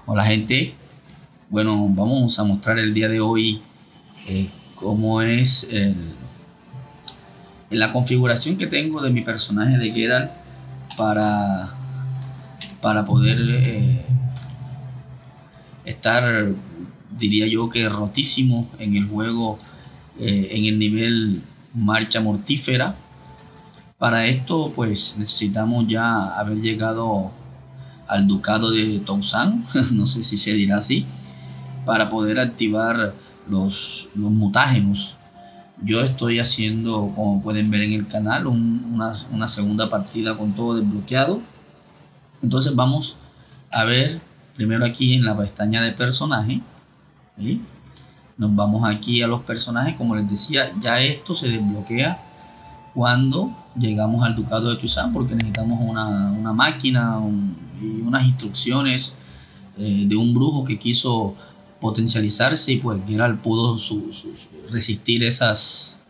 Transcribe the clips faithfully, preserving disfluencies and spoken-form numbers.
Hola gente, bueno, vamos a mostrar el día de hoy eh, cómo es el, la configuración que tengo de mi personaje de Geralt para, para poder eh, estar, diría yo que rotísimo en el juego, eh, en el nivel marcha mortífera. Para esto pues necesitamos ya haber llegado al ducado de Toussaint, no sé si se dirá así, para poder activar los, los mutágenos. Yo estoy haciendo, como pueden ver en el canal, un, una, una segunda partida con todo desbloqueado. Entonces vamos a ver primero aquí en la pestaña de personaje, ¿sí? Nos vamos aquí a los personajes. Como les decía, ya esto se desbloquea cuando llegamos al ducado de Toussaint, porque necesitamos una, una máquina un, y unas instrucciones eh, de un brujo que quiso potencializarse, y pues Geralt pudo su, su, su resistir esas,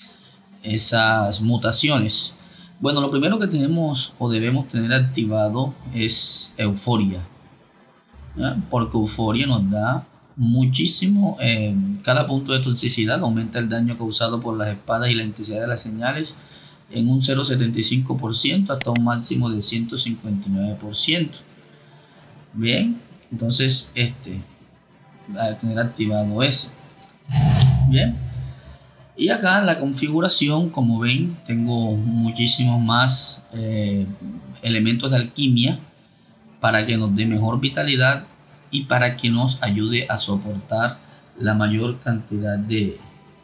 esas mutaciones. Bueno, lo primero que tenemos o debemos tener activado es Euforia, ¿ya? Porque Euforia nos da muchísimo. Eh, cada punto de toxicidad aumenta el daño causado por las espadas y la intensidad de las señales en un cero coma setenta y cinco por ciento hasta un máximo de ciento cincuenta y nueve por ciento. Bien, entonces este va a tener activado ese. Bien, y acá en la configuración, como ven, tengo muchísimos más eh, elementos de alquimia para que nos dé mejor vitalidad y para que nos ayude a soportar la mayor cantidad de,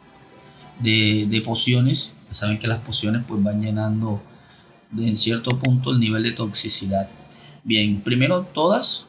de, de pociones. Saben que las pociones pues van llenando de, en cierto punto, el nivel de toxicidad. Bien, primero todas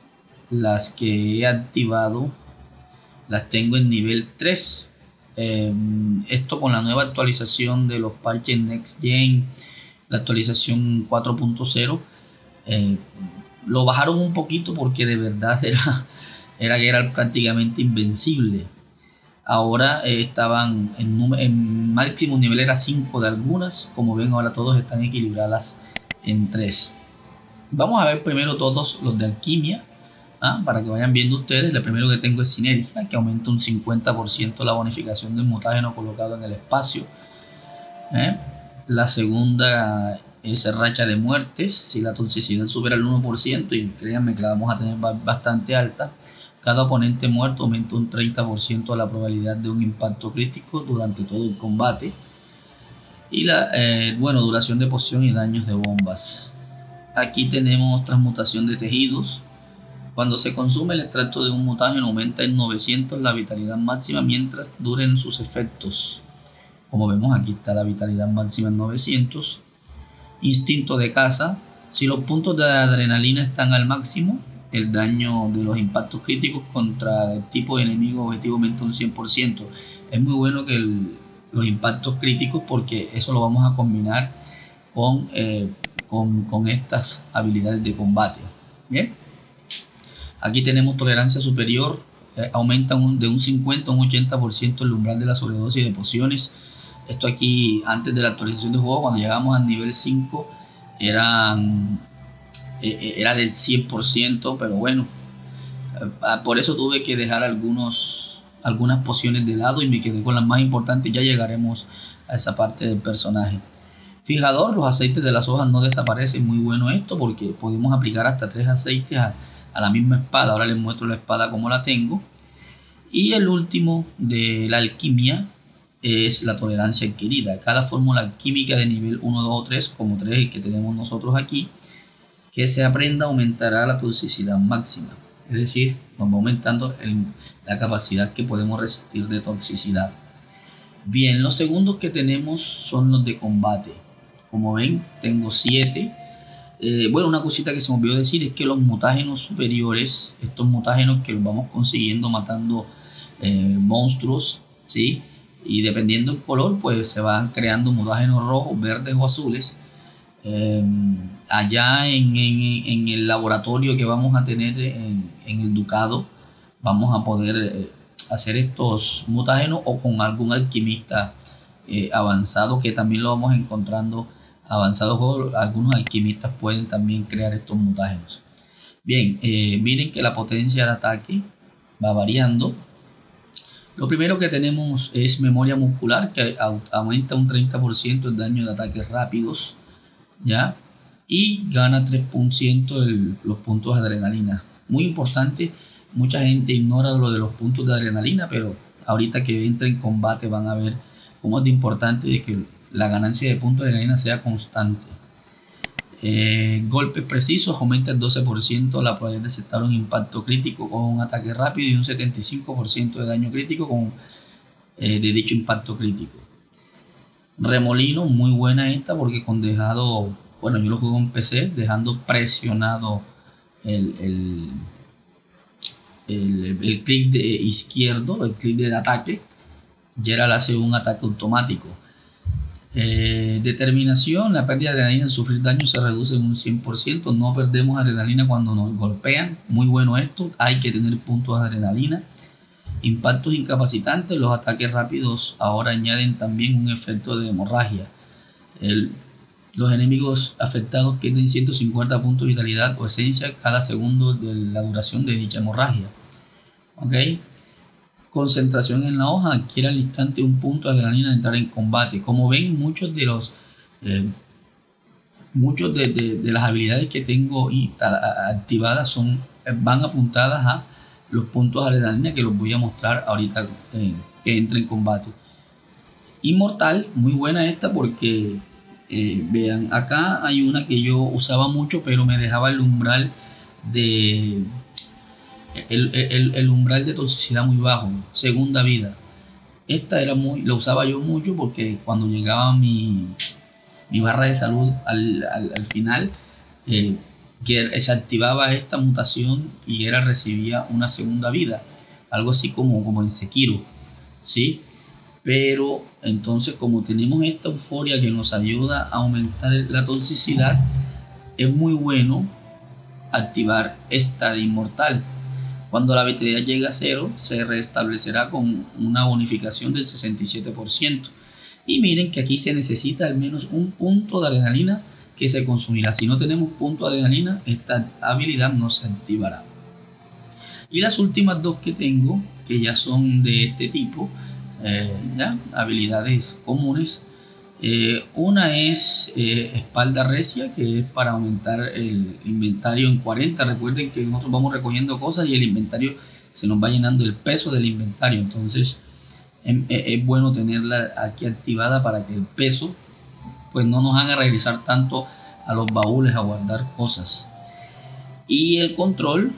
las que he activado las tengo en nivel tres. Eh, esto con la nueva actualización de los parches Next Gen, la actualización cuatro punto cero, eh, lo bajaron un poquito porque de verdad era, era que era prácticamente invencible. Ahora eh, estaban en, en máximo nivel era cinco de algunas. Como ven, ahora todos están equilibradas en tres. Vamos a ver primero todos los de alquimia, ¿ah? Para que vayan viendo ustedes. El primero que tengo es Sinergia, que aumenta un cincuenta por ciento la bonificación del mutágeno colocado en el espacio. ¿eh? La segunda es Racha de Muertes. Si la toxicidad supera el uno por ciento, y créanme que la vamos a tener bastante alta, cada oponente muerto aumenta un treinta por ciento la probabilidad de un impacto crítico durante todo el combate. Y la eh, bueno, duración de poción y daños de bombas. Aquí tenemos transmutación de tejidos. Cuando se consume el extracto de un mutágeno aumenta en novecientos la vitalidad máxima mientras duren sus efectos. Como vemos, aquí está la vitalidad máxima en novecientos. Instinto de caza. Si los puntos de adrenalina están al máximo, el daño de los impactos críticos contra el tipo de enemigo objetivo aumenta un cien por ciento. Es muy bueno que el, los impactos críticos, porque eso lo vamos a combinar con, eh, con, con estas habilidades de combate. Bien, aquí tenemos tolerancia superior. Eh, aumenta un, de un cincuenta a un ochenta por ciento el umbral de la sobredosis de pociones. Esto aquí antes de la actualización de juego, cuando llegamos al nivel cinco, eran... era del cien por ciento, pero bueno, por eso tuve que dejar algunos, algunas pociones de lado y me quedé con las más importantes. Ya llegaremos a esa parte del personaje. Fijador, los aceites de las hojas no desaparecen. Muy bueno esto, porque podemos aplicar hasta tres aceites a, a la misma espada. Ahora les muestro la espada como la tengo. Y el último de la alquimia es la tolerancia adquirida. Cada fórmula alquímica de nivel uno, dos o tres, como tres que tenemos nosotros aquí, que se aprenda, aumentará la toxicidad máxima. Es decir, nos va aumentando el, la capacidad que podemos resistir de toxicidad. Bien, los segundos que tenemos son los de combate. Como ven, tengo siete. Eh, bueno, una cosita que se me olvidó decir es que los mutágenos superiores, estos mutágenos que los vamos consiguiendo matando eh, monstruos, ¿sí? Y dependiendo del color, pues se van creando mutágenos rojos, verdes o azules. Eh, allá en, en, en el laboratorio que vamos a tener en, en el ducado, vamos a poder eh, hacer estos mutágenos, o con algún alquimista eh, avanzado, que también lo vamos encontrando avanzado. Algunos alquimistas pueden también crear estos mutágenos. Bien, eh, miren que la potencia de ataque va variando. Lo primero que tenemos es memoria muscular, que aumenta un treinta por ciento el daño de ataques rápidos, ¿ya? Y gana tres por ciento el, los puntos de adrenalina. Muy importante, mucha gente ignora lo de los puntos de adrenalina, pero ahorita que entra en combate van a ver cómo es de importante de que la ganancia de puntos de adrenalina sea constante. Eh, golpes precisos aumenta el doce por ciento la probabilidad de aceptar un impacto crítico con un ataque rápido y un setenta y cinco por ciento de daño crítico con, eh, de dicho impacto crítico. Remolino, muy buena esta porque con dejado, bueno, yo lo juego en P C, dejando presionado el, el, el, el clic de izquierdo, el clic de ataque, Geralt hace un ataque automático. Eh, determinación, la pérdida de adrenalina en sufrir daño se reduce en un cien por ciento. No perdemos adrenalina cuando nos golpean. Muy bueno esto, hay que tener puntos de adrenalina. Impactos incapacitantes, los ataques rápidos ahora añaden también un efecto de hemorragia. El, los enemigos afectados pierden ciento cincuenta puntos de vitalidad o esencia cada segundo de la duración de dicha hemorragia. ¿Ok? Concentración en la hoja, adquiere al instante un punto de adrenalina de entrar en combate. Como ven, muchos de los eh, muchos de, de, de las habilidades que tengo activadas son, van apuntadas a los puntos de adrenalina, que los voy a mostrar ahorita eh, que entre en combate. Inmortal, muy buena esta porque eh, vean, acá hay una que yo usaba mucho pero me dejaba el umbral de El, el, el umbral de toxicidad muy bajo, segunda vida. Esta era muy, la usaba yo mucho porque cuando llegaba mi, mi barra de salud al, al, al final, eh, que se activaba esta mutación y era recibía una segunda vida, algo así como, como en Sekiro, ¿sí? Pero entonces, como tenemos esta euforia que nos ayuda a aumentar la toxicidad, es muy bueno activar esta de inmortal. Cuando la vitalidad llegue a cero, se restablecerá con una bonificación del sesenta y siete por ciento. Y miren que aquí se necesita al menos un punto de adrenalina que se consumirá. Si no tenemos punto de adrenalina, esta habilidad no se activará. Y las últimas dos que tengo, que ya son de este tipo, eh, ¿ya? habilidades comunes. Eh, una es eh, espalda recia, que es para aumentar el inventario en cuarenta. Recuerden que nosotros vamos recogiendo cosas y el inventario se nos va llenando el peso del inventario. Entonces es, es bueno tenerla aquí activada para que el peso pues no nos haga regresar tanto a los baúles a guardar cosas. Y el control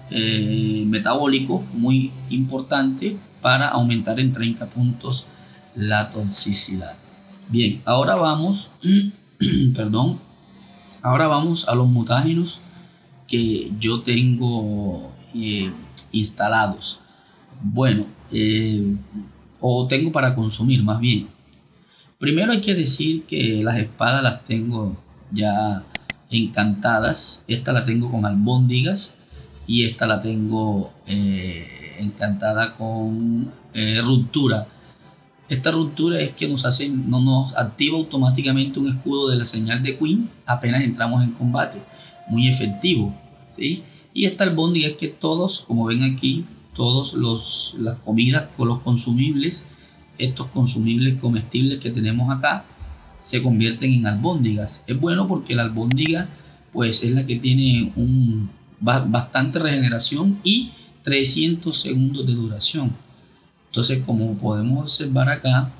eh, metabólico, muy importante para aumentar en treinta puntos la toxicidad. Bien, ahora vamos, perdón, ahora vamos a los mutágenos que yo tengo eh, instalados. Bueno, eh, o tengo para consumir más bien. Primero hay que decir que las espadas las tengo ya encantadas. Esta la tengo con albóndigas y esta la tengo eh, encantada con eh, ruptura. Esta ruptura es que nos hace, no nos activa automáticamente un escudo de la señal de Queen apenas entramos en combate. Muy efectivo, ¿sí? Y esta albóndiga es que todos, como ven aquí, todos los las comidas con los consumibles, estos consumibles comestibles que tenemos acá, se convierten en albóndigas. Es bueno porque la albóndiga pues es la que tiene un bastante regeneración y trescientos segundos de duración. Entonces, como podemos observar acá,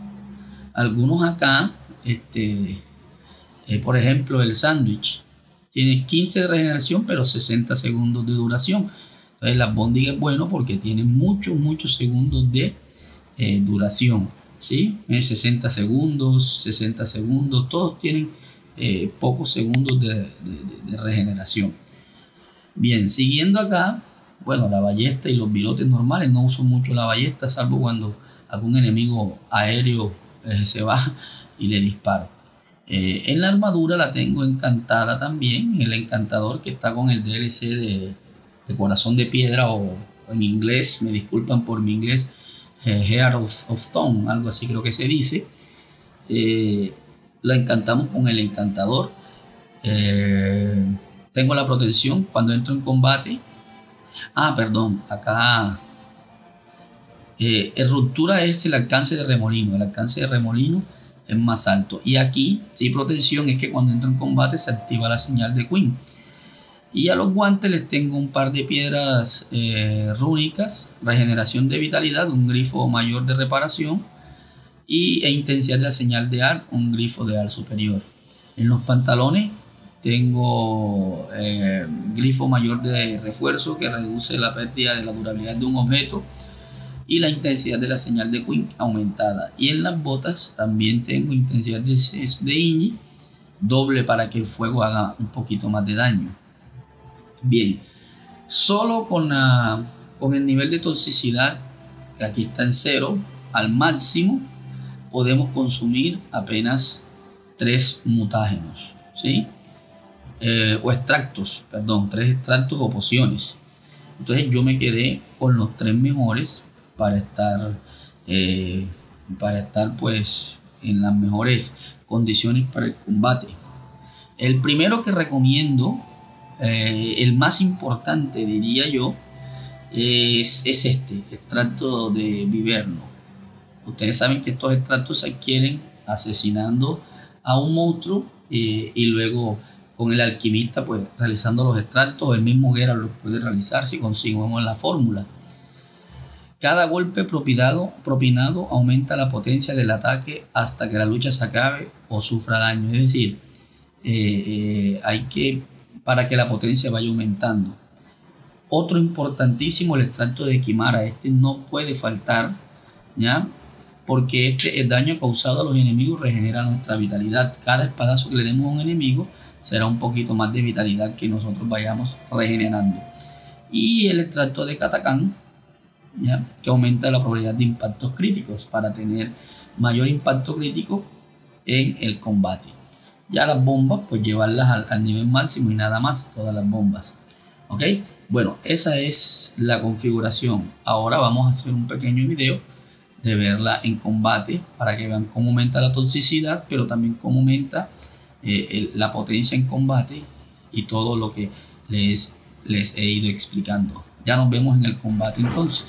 algunos acá, este, eh, por ejemplo, el sándwich tiene quince de regeneración, pero sesenta segundos de duración. Entonces, la albóndiga es bueno porque tiene muchos, muchos segundos de eh, duración, ¿sí? Eh, sesenta segundos, sesenta segundos, todos tienen eh, pocos segundos de, de, de regeneración. Bien, siguiendo acá. Bueno, la ballesta y los virotes normales, no uso mucho la ballesta, salvo cuando algún enemigo aéreo eh, se va y le disparo. Eh, en la armadura la tengo encantada también, el encantador que está con el D L C de, de corazón de piedra, o en inglés, me disculpan por mi inglés, eh, Heart of, of Stone, algo así creo que se dice. Eh, la encantamos con el encantador. Eh, Tengo la protección cuando entro en combate. Ah, perdón, acá eh, en ruptura es el alcance de remolino. El alcance de remolino es más alto. Y aquí, sí, protección es que cuando entro en combate se activa la señal de Queen. Y a los guantes les tengo un par de piedras eh, rúnicas, regeneración de vitalidad, un grifo mayor de reparación y, e intensidad de la señal de A R, un grifo de A R superior. En los pantalones tengo eh, grifo mayor de refuerzo que reduce la pérdida de la durabilidad de un objeto y la intensidad de la señal de Queen aumentada. Y en las botas también tengo intensidad de, de Inji doble para que el fuego haga un poquito más de daño. Bien, solo con, la, con el nivel de toxicidad, que aquí está en cero, al máximo, podemos consumir apenas tres mutágenos, ¿sí? Eh, o extractos, perdón, tres extractos o pociones. Entonces yo me quedé con los tres mejores para estar, eh, para estar pues en las mejores condiciones para el combate. El primero que recomiendo, Eh, el más importante diría yo, es, es este extracto de viverno. Ustedes saben que estos extractos se adquieren asesinando a un monstruo eh, y luego con el alquimista pues realizando los extractos. El mismo Geralt los puede realizar si conseguimos la fórmula. Cada golpe propinado, propinado aumenta la potencia del ataque hasta que la lucha se acabe o sufra daño. Es decir, eh, eh, hay que para que la potencia vaya aumentando. Otro importantísimo, el extracto de Kimahra. Este no puede faltar, ¿ya? Porque este, el daño causado a los enemigos regenera nuestra vitalidad. Cada espadazo que le demos a un enemigo será un poquito más de vitalidad que nosotros vayamos regenerando. Y el extracto de Katakhan, ¿ya? Que aumenta la probabilidad de impactos críticos para tener mayor impacto crítico en el combate. Ya las bombas, pues llevarlas al, al nivel máximo y nada más, todas las bombas. ¿Ok? Bueno, esa es la configuración. Ahora vamos a hacer un pequeño video de verla en combate para que vean cómo aumenta la toxicidad, pero también cómo aumenta eh, el, la potencia en combate y todo lo que les, les he ido explicando. Ya nos vemos en el combate entonces.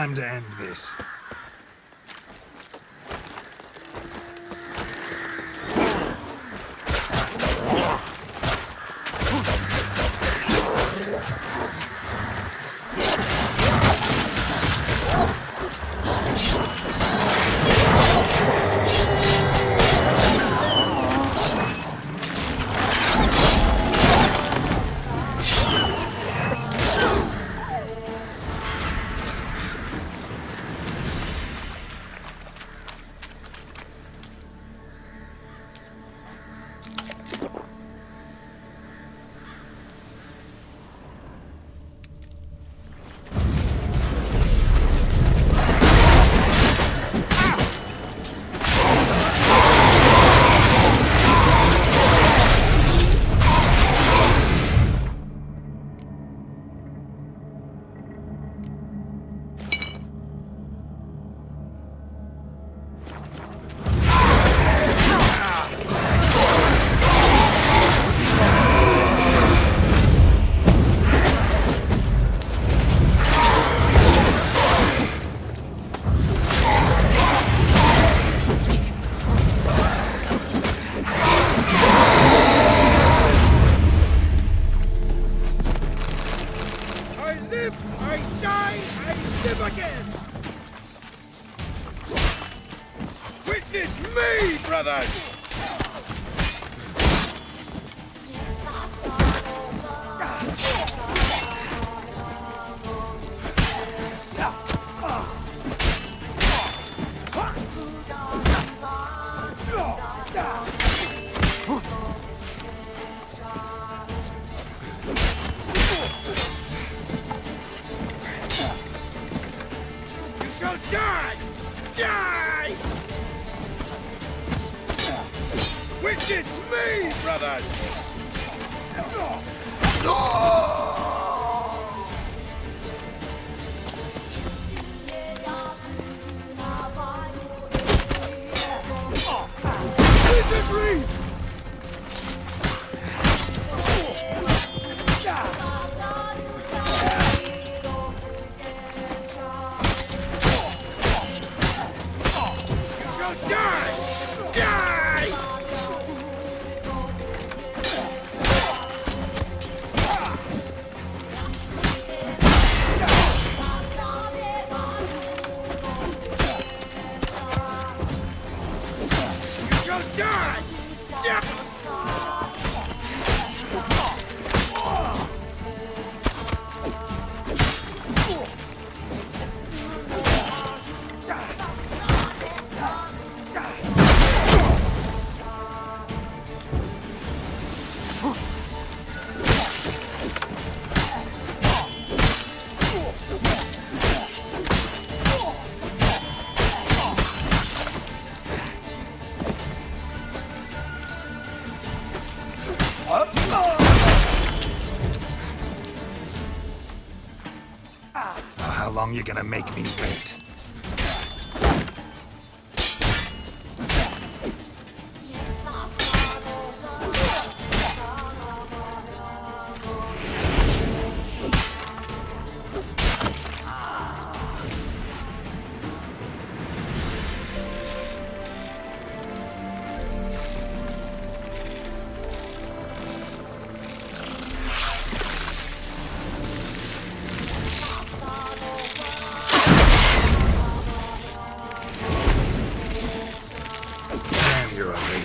Time to end this. Witness me, brothers! You shall die! Die! Witness me, brothers! Wizardry! You shall die! Die! You shall die! Die! How long you gonna make me wait? Damn, you're a lady.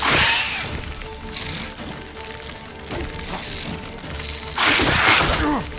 Ugh!